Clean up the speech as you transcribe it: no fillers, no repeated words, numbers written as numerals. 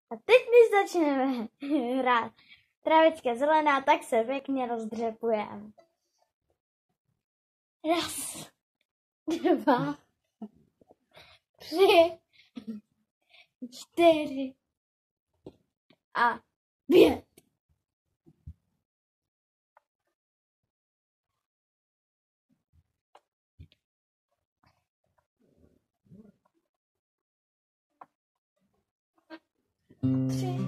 A teď, když začneme hrát travička zelená, tak se pěkně rozdřepujeme. 1, 2, 3, 4 a 5. Tři.